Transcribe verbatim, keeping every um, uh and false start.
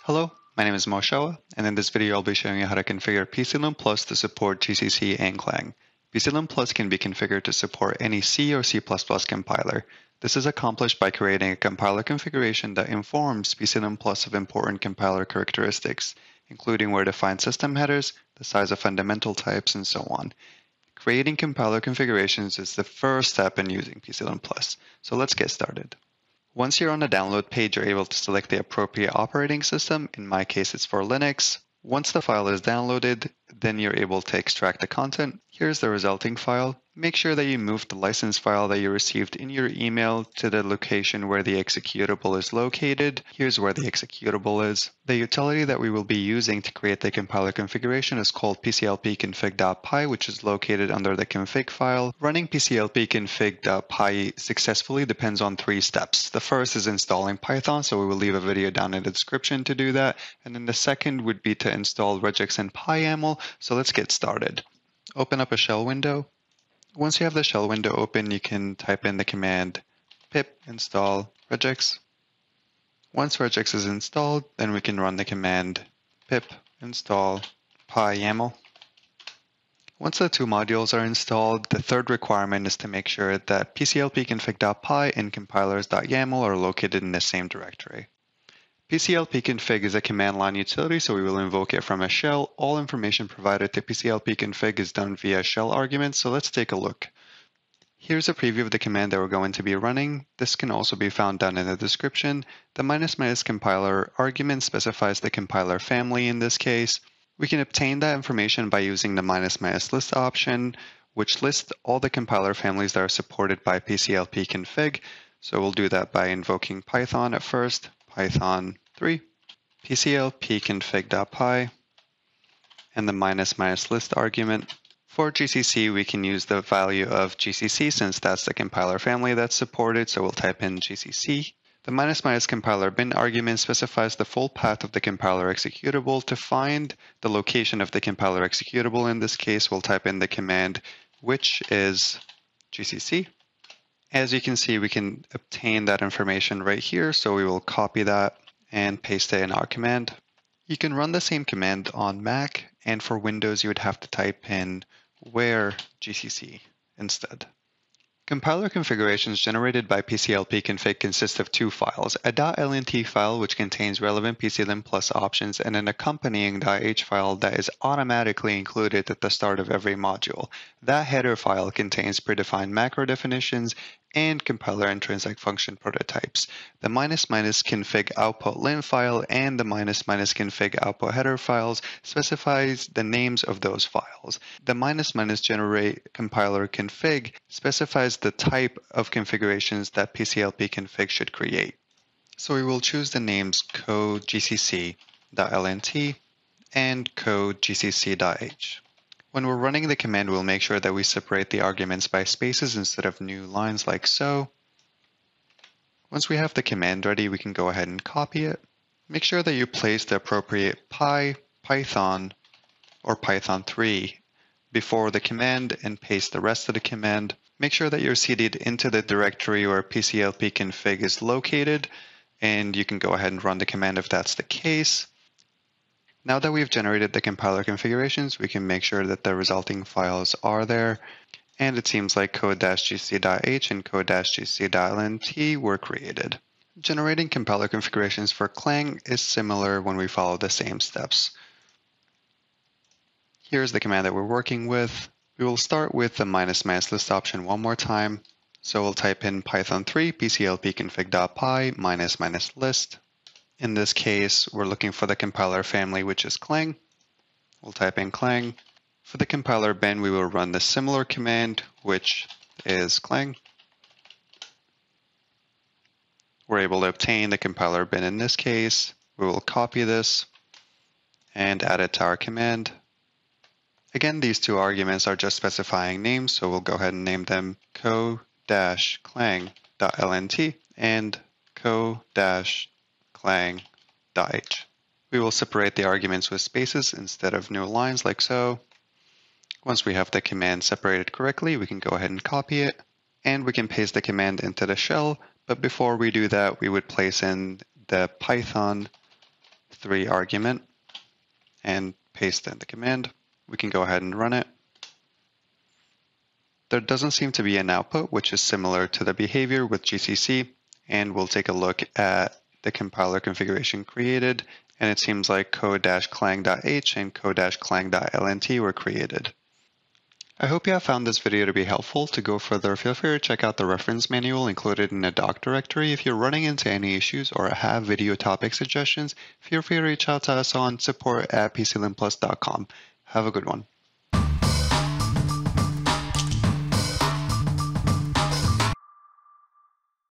Hello, my name is Moshe, and in this video I'll be showing you how to configure P C-lint Plus to support G C C and Clang. P C-lint Plus can be configured to support any C or C plus plus compiler. This is accomplished by creating a compiler configuration that informs P C-lint Plus of important compiler characteristics, including where to find system headers, the size of fundamental types, and so on. Creating compiler configurations is the first step in using P C-lint Plus, so let's get started. Once you're on the download page, you're able to select the appropriate operating system. In my case, it's for Linux. Once the file is downloaded, then you're able to extract the content. Here's the resulting file. Make sure that you move the license file that you received in your email to the location where the executable is located. Here's where the executable is. The utility that we will be using to create the compiler configuration is called P C L P config-output-lnt-file, which is located under the config file. Running P C L P config-output-lnt-file successfully depends on three steps. The first is installing Python, so we will leave a video down in the description to do that. And then the second would be to install regex and pyaml. So let's get started. Open up a shell window. Once you have the shell window open, you can type in the command pip install regex. Once regex is installed, then we can run the command pip install pyaml. Once the two modules are installed, the third requirement is to make sure that P C L P config.py and compilers.yaml are located in the same directory. P C L P config is a command line utility, so we will invoke it from a shell. All information provided to P C L P config is done via shell arguments, so let's take a look. Here's a preview of the command that we're going to be running. This can also be found down in the description. The minus minus compiler argument specifies the compiler family in this case. We can obtain that information by using the minus minus list option, which lists all the compiler families that are supported by P C L P config. So we'll do that by invoking Python at first. Python three, P C L P config.py, and the minus minus list argument. For G C C, we can use the value of G C C since that's the compiler family that's supported, so we'll type in G C C. The minus minus compiler bin argument specifies the full path of the compiler executable. To find the location of the compiler executable, in this case, we'll type in the command which is G C C. As you can see, we can obtain that information right here, so we will copy that and paste it in our command. You can run the same command on Mac, and for Windows, you would have to type in where G C C instead. Compiler configurations generated by P C L P config consist of two files, a .lnt file which contains relevant P C-lint Plus options and an accompanying .h file that is automatically included at the start of every module. That header file contains predefined macro definitions and compiler intrinsic function prototypes. The minus minus config-output-lnt file and the minus minus config-output header files specifies the names of those files. The minus minus generate compiler config specifies the type of configurations that P C L P config should create. So we will choose the names code gcc.lnt and code gcc.h. When we're running the command, we'll make sure that we separate the arguments by spaces instead of new lines like so. Once we have the command ready, we can go ahead and copy it. Make sure that you place the appropriate py, python, or python three before the command and paste the rest of the command. Make sure that you're seated into the directory where P C L P config is located, and you can go ahead and run the command if that's the case. Now that we've generated the compiler configurations, we can make sure that the resulting files are there, and it seems like code-gc.h and code-gc.lnt were created. Generating compiler configurations for Clang is similar when we follow the same steps. Here's the command that we're working with. We will start with the minus minus list option one more time. So we'll type in Python three P C L P config.py minus minus list. In this case, we're looking for the compiler family, which is Clang. We'll type in Clang. For the compiler bin, we will run the similar command, which is Clang. We're able to obtain the compiler bin in this case. We will copy this and add it to our command. Again, these two arguments are just specifying names, so we'll go ahead and name them co-clang.lnt and co-clang.h. We will separate the arguments with spaces instead of new lines like so. Once we have the command separated correctly, we can go ahead and copy it, and we can paste the command into the shell. But before we do that, we would place in the Python three argument and paste in the command. We can go ahead and run it. There doesn't seem to be an output, which is similar to the behavior with G C C, and we'll take a look at the compiler configuration created, and it seems like code-clang.h and code-clang.lnt were created. I hope you have found this video to be helpful. To go further, feel free to check out the reference manual included in the doc directory. If you're running into any issues or have video topic suggestions, feel free to reach out to us on support at P C lint plus dot com. Have a good one.